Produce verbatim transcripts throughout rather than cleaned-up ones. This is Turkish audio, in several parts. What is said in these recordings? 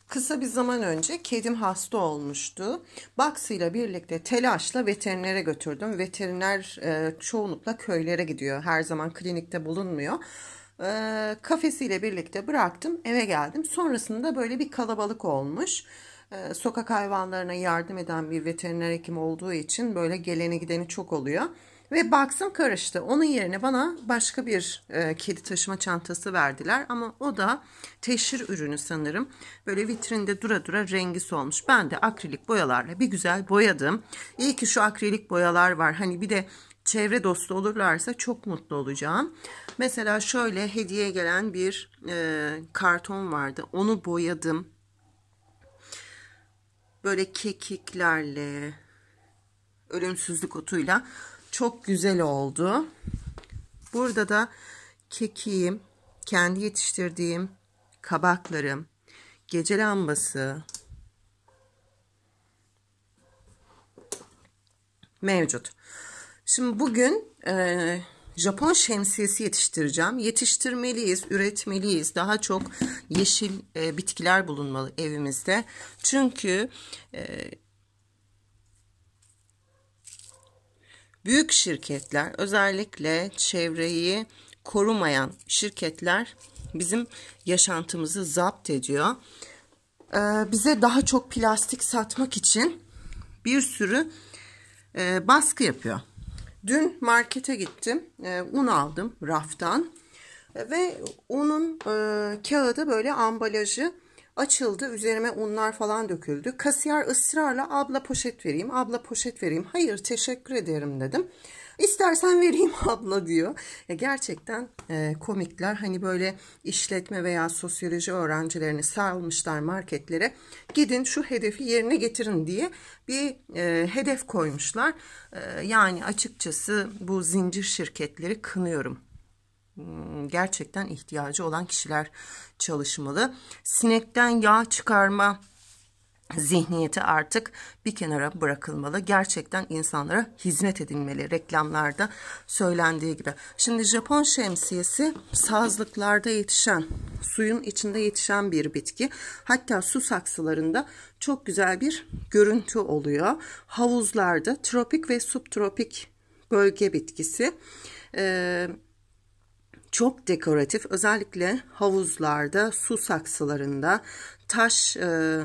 Kısa bir zaman önce kedim hasta olmuştu. Baksıyla birlikte telaşla veterinere götürdüm. Veteriner e, çoğunlukla köylere gidiyor. Her zaman klinikte bulunmuyor. E, kafesiyle birlikte bıraktım, eve geldim. Sonrasında böyle bir kalabalık olmuş. E, sokak hayvanlarına yardım eden bir veteriner hekim olduğu için böyle geleni gideni çok oluyor. Ve baksım karıştı. Onun yerine bana başka bir e, kedi taşıma çantası verdiler. Ama o da teşhir ürünü sanırım. Böyle vitrinde dura dura rengi solmuş. Ben de akrilik boyalarla bir güzel boyadım. İyi ki şu akrilik boyalar var. Hani bir de çevre dostu olurlarsa çok mutlu olacağım. Mesela şöyle hediye gelen bir e, karton vardı. Onu boyadım. Böyle kekiklerle, ölümsüzlük otuyla çok güzel oldu. Burada da kekiğim, kendi yetiştirdiğim kabaklarım, gece lambası mevcut. Şimdi bugün e, Japon şemsiyesi yetiştireceğim. Yetiştirmeliyiz, üretmeliyiz. Daha çok yeşil e, bitkiler bulunmalı evimizde. Çünkü e, büyük şirketler, özellikle çevreyi korumayan şirketler bizim yaşantımızı zapt ediyor. Ee, bize daha çok plastik satmak için bir sürü e, baskı yapıyor. Dün markete gittim, e, un aldım raftan e, ve unun e, kağıdı böyle ambalajı açıldı. Üzerime unlar falan döküldü. Kasiyer ısrarla abla poşet vereyim, abla poşet vereyim. Hayır teşekkür ederim dedim. İstersen vereyim abla diyor. Ya gerçekten e, komikler. Hani böyle işletme veya sosyoloji öğrencilerini salmışlar marketlere. Gidin şu hedefi yerine getirin diye bir e, hedef koymuşlar. E, yani açıkçası bu zincir şirketleri kınıyorum. Gerçekten ihtiyacı olan kişiler çalışmalı. Sinekten yağ çıkarma zihniyeti artık bir kenara bırakılmalı. Gerçekten insanlara hizmet edilmeli. Reklamlarda söylendiği gibi. Şimdi Japon şemsiyesi sazlıklarda yetişen, suyun içinde yetişen bir bitki. Hatta su saksılarında çok güzel bir görüntü oluyor. Havuzlarda tropik ve subtropik bölge bitkisi. Ee, Çok dekoratif, özellikle havuzlarda, su saksılarında, taş e,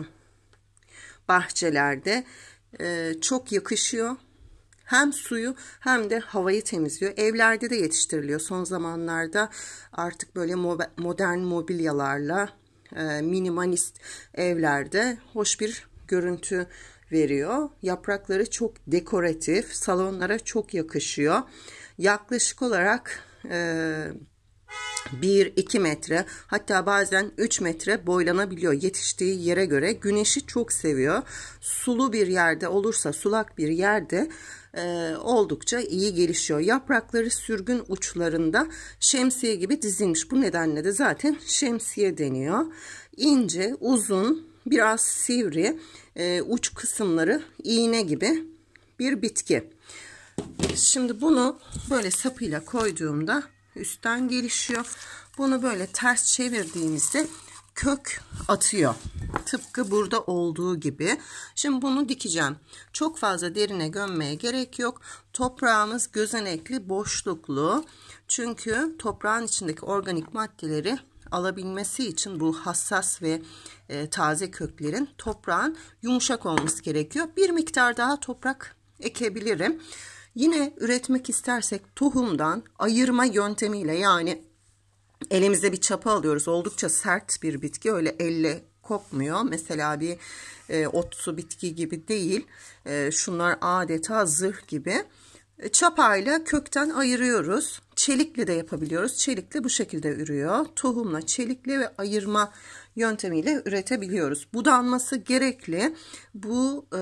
bahçelerde e, çok yakışıyor. Hem suyu hem de havayı temizliyor. Evlerde de yetiştiriliyor. Son zamanlarda artık böyle modern mobilyalarla e, minimalist evlerde hoş bir görüntü veriyor. Yaprakları çok dekoratif, salonlara çok yakışıyor. Yaklaşık olarak e, bir iki metre, hatta bazen üç metre boylanabiliyor yetiştiği yere göre. Güneşi çok seviyor. Sulu bir yerde olursa, sulak bir yerde e, oldukça iyi gelişiyor. Yaprakları sürgün uçlarında şemsiye gibi dizilmiş. Bu nedenle de zaten şemsiye deniyor. İnce, uzun, biraz sivri, e, uç kısımları iğne gibi bir bitki. Şimdi bunu böyle sapıyla koyduğumda üstten gelişiyor. Bunu böyle ters çevirdiğimizde kök atıyor. Tıpkı burada olduğu gibi. Şimdi bunu dikeceğim. Çok fazla derine gömmeye gerek yok. Toprağımız gözenekli, boşluklu. Çünkü toprağın içindeki organik maddeleri alabilmesi için bu hassas ve e, taze köklerin toprağın yumuşak olması gerekiyor. Bir miktar daha toprak ekebilirim. Yine üretmek istersek tohumdan ayırma yöntemiyle, yani elimizde bir çapa alıyoruz. Oldukça sert bir bitki, öyle elle kopmuyor. Mesela bir e, otsu bitki gibi değil. E, şunlar adeta zırh gibi. E, çapayla kökten ayırıyoruz. Çelikle de yapabiliyoruz. Çelikle bu şekilde ürüyor. Tohumla, çelikle ve ayırma yöntemiyle üretebiliyoruz. Budanması gerekli. Bu e,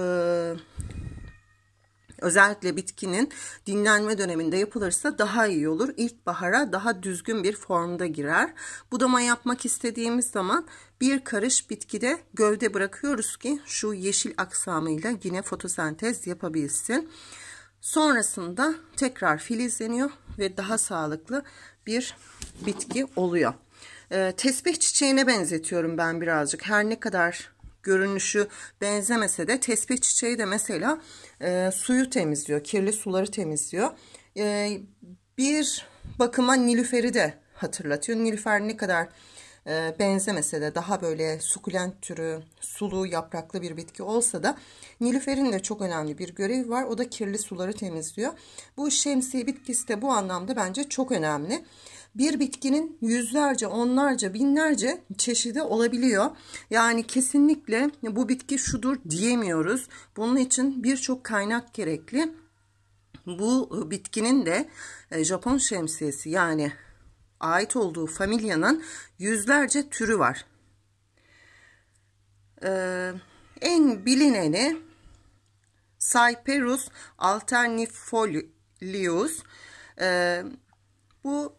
özellikle bitkinin dinlenme döneminde yapılırsa daha iyi olur. İlkbahara daha düzgün bir formda girer. Budama yapmak istediğimiz zaman bir karış bitkide gövde bırakıyoruz ki şu yeşil aksamıyla yine fotosentez yapabilsin. Sonrasında tekrar filizleniyor ve daha sağlıklı bir bitki oluyor. E, tesbih çiçeğine benzetiyorum ben birazcık. Her ne kadar görünüşü benzemese de tesbih çiçeği de mesela e, suyu temizliyor, kirli suları temizliyor. E, bir bakıma nilüferi de hatırlatıyor. Nilüfer ne kadar e, benzemese de, daha böyle sukulent türü, sulu yapraklı bir bitki olsa da nilüferin de çok önemli bir görevi var. O da kirli suları temizliyor. Bu şemsiye bitkisi de bu anlamda bence çok önemli. Bir bitkinin yüzlerce, onlarca, binlerce çeşidi olabiliyor. Yani kesinlikle bu bitki şudur diyemiyoruz. Bunun için birçok kaynak gerekli. Bu bitkinin de Japon şemsiyesi, yani ait olduğu familyanın yüzlerce türü var. Ee, en bilineni Cyperus alternifolius. Ee, bu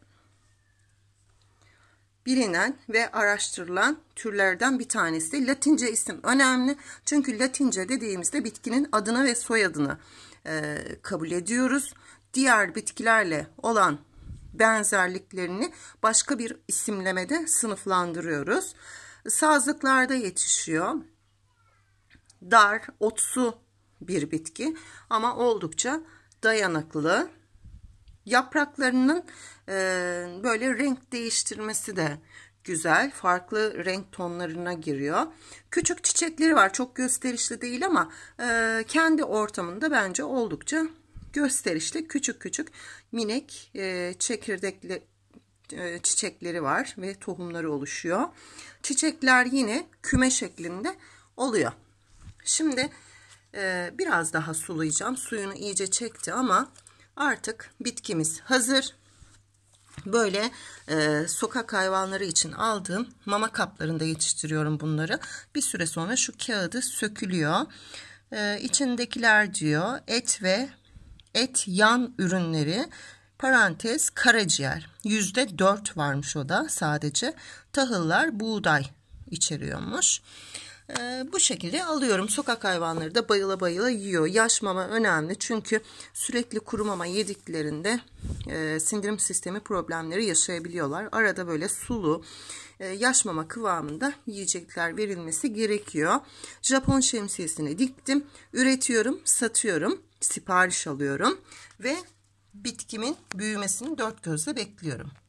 bilinen ve araştırılan türlerden bir tanesi. Latince isim önemli. Çünkü Latince dediğimizde bitkinin adını ve soyadını e, kabul ediyoruz. Diğer bitkilerle olan benzerliklerini başka bir isimlemede sınıflandırıyoruz. Sazlıklarda yetişiyor. Dar, otsu bir bitki ama oldukça dayanıklı. Yapraklarının e, böyle renk değiştirmesi de güzel. Farklı renk tonlarına giriyor. Küçük çiçekleri var. Çok gösterişli değil ama e, kendi ortamında bence oldukça gösterişli. Küçük küçük minik e, çekirdekli e, çiçekleri var ve tohumları oluşuyor. Çiçekler yine küme şeklinde oluyor. Şimdi e, biraz daha sulayacağım. Suyunu iyice çekti ama artık bitkimiz hazır. Böyle e, sokak hayvanları için aldığım mama kaplarında yetiştiriyorum bunları. Bir süre sonra şu kağıdı sökülüyor. E, içindekiler diyor et ve et yan ürünleri parantez karaciğer. yüzde dört varmış o da sadece. Tahıllar buğday içeriyormuş. Ee, bu şekilde alıyorum. Sokak hayvanları da bayıla bayıla yiyor. Yaş mama önemli çünkü sürekli kuru mama yediklerinde e, sindirim sistemi problemleri yaşayabiliyorlar. Arada böyle sulu e, yaş mama kıvamında yiyecekler verilmesi gerekiyor. Japon şemsiyesini diktim. Üretiyorum, satıyorum, sipariş alıyorum ve bitkimin büyümesini dört gözle bekliyorum.